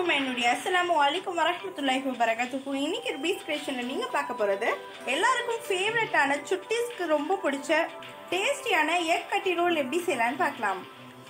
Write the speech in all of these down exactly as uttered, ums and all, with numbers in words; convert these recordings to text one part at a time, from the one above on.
எல்லாருக்கும் என்னுடைய அஸ்ஸலாமு அலைக்கும் வரஹ்மத்துல்லாஹி வபரகாத்துஹு. இன்னைக்கு பீஸ் கிரியேஷன்ல நீங்க பார்க்க போறது எல்லாருக்கும் ஃபேவரட்டான சுட்டீஸ்க்கு ரொம்ப பிடிச்ச டேஸ்டியான எக் கட்டி ரோல் எப்படி செய்யலாம்னு பார்க்கலாம்.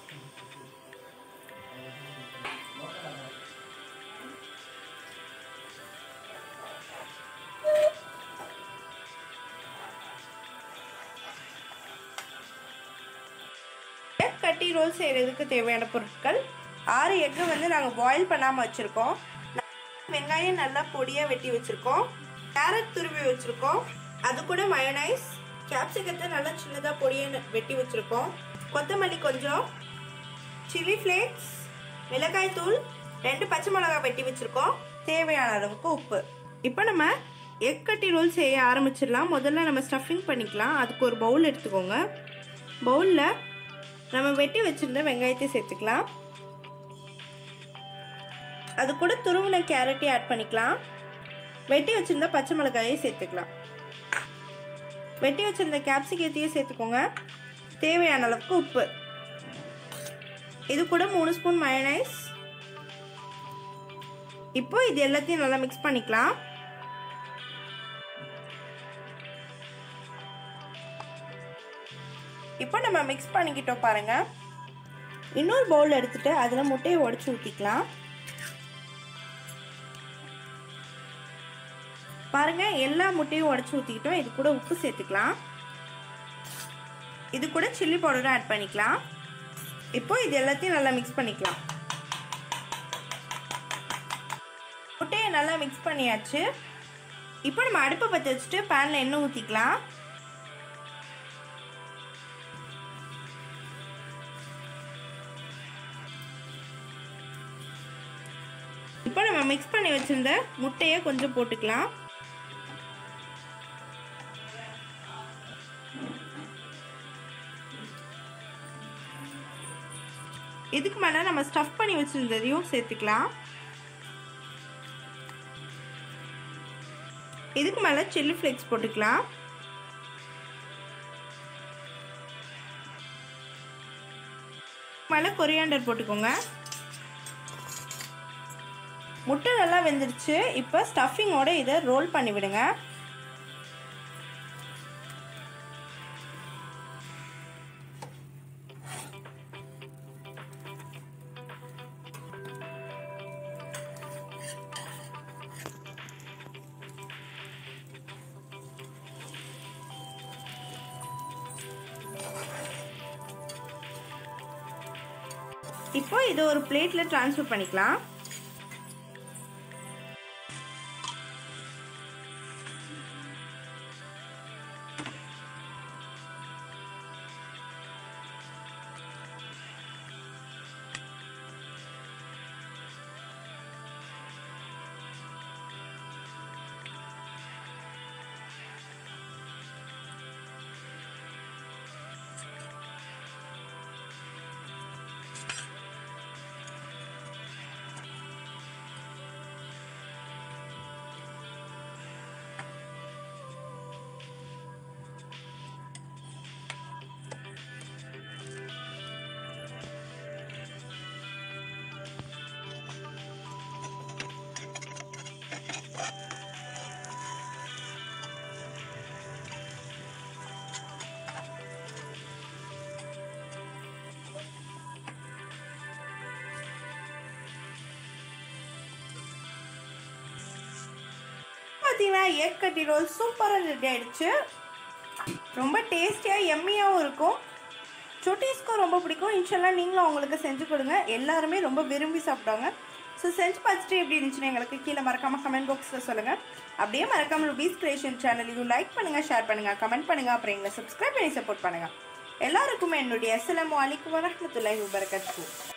எக் கட்டி ரோல் செய்யறதுக்கு தேவையான பொருட்கள்: ஆறு எக்கு வந்து நாங்கள் பாயில் பண்ணாமல் வச்சுருக்கோம். வெங்காயம் நல்லா பொடியாக வெட்டி வச்சுருக்கோம். கேரட் துருவி வச்சுருக்கோம். அது கூட மயோனைஸ், கேப்சிகத்தை நல்லா சின்னதாக பொடியாக வெட்டி வச்சுருக்கோம். கொத்தமல்லி கொஞ்சம், சில்லி ஃப்ளேக்ஸ், மிளகாய் தூள், ரெண்டு பச்சை மிளகாய் வெட்டி வச்சுருக்கோம். தேவையான அளவுக்கு உப்பு. இப்போ நம்ம எக் கட்டி ரோல் செய்ய ஆரம்பிச்சிடலாம். முதல்ல நம்ம ஸ்டஃபிங் பண்ணிக்கலாம். அதுக்கு ஒரு பவுல் எடுத்துக்கோங்க. பவுலில் நம்ம வெட்டி வச்சுருந்த வெங்காயத்தை சேர்த்துக்கலாம். அது கூட துருவின கேரட்டையும் ஆட் பண்ணிக்கலாம். வெட்டி வச்சிருந்த பச்சை மிளகாயை சேர்த்துக்கலாம். வெட்டி வச்சிருந்த கேப்சிகத்தையும் சேர்த்துக்கோங்க. தேவையான அளவுக்கு உப்பு. இது கூட மூணு ஸ்பூன் மயோனைஸ். இப்போ இது எல்லாத்தையும் நல்லா மிக்ஸ் பண்ணிக்கலாம். இப்போ நம்ம மிக்ஸ் பண்ணிக்கிட்டோம் பாருங்க. இன்னொரு பவுல் எடுத்துட்டு அதில் முட்டையை உடைச்சு ஊற்றிக்கலாம். பாருங்க, எல்லா முட்டையும் உடைச்சு ஊற்றிக்கிட்டோம். இது கூட உப்பு சேர்த்துக்கலாம். இது கூட சில்லி பவுடரும் ஆட் பண்ணிக்கலாம். இப்போ இது எல்லாத்தையும் நல்லா மிக்ஸ் பண்ணிக்கலாம். முட்டையை நல்லா மிக்ஸ் பண்ணியாச்சு. இப்போ நம்ம அடுப்பை பற்ற வச்சுட்டு பேனில் எண்ணெய் ஊற்றிக்கலாம். இப்போ நம்ம மிக்ஸ் பண்ணி வச்சிருந்த முட்டையை கொஞ்சம் போட்டுக்கலாம். இதுக்கு மேலே நம்ம ஸ்டஃப் பண்ணி வச்சிருந்ததையும் சேர்த்துக்கலாம். இதுக்கு மேலே சில்லி ஃப்ளேக்ஸ் போட்டுக்கலாம். மேலே கொரியாண்டர் போட்டுக்கோங்க. முட்டை நல்லா வெந்துருச்சு. இப்போ ஸ்டஃபிங்கோட இதை ரோல் பண்ணி விடுங்க. இப்போ இதை ஒரு பிளேட்ல ட்ரான்ஸ்ஃபர் பண்ணிக்கலாம். பார்த்தீங்கன்னா எக் கட்டி ரோல் சூப்பராக ரெடி ஆகிடுச்சு. ரொம்ப டேஸ்டியாக எம்மியாகவும் இருக்கும். சுட்டீஸ்க்கும் ரொம்ப பிடிக்கும். இன்ஷால்லா நீங்களும் அவங்களுக்கு செஞ்சு கொடுங்க. எல்லாருமே ரொம்ப விரும்பி சாப்பிடுவாங்க. ஸோ செஞ்சு பார்த்துட்டு எப்படி இருந்துச்சுன்னா எங்களுக்கு கீழே மறக்காமல் கமெண்ட் பாக்ஸில் சொல்லுங்கள். அப்படியே மறக்காமல் பீஸ் கிரியேஷன் சேனல் இதுவும் லைக் பண்ணுங்கள், ஷேர் பண்ணுங்கள், கமெண்ட் பண்ணுங்கள். அப்புறம் எங்களை சப்ஸ்கிரைப் பண்ணி சப்போர்ட் பண்ணுங்கள். எல்லாருக்குமே என்னுடைய அஸ்ஸலாமு அலைக்கும் வரஹ்மத்துல்லாஹி வபரகாத்துஹு.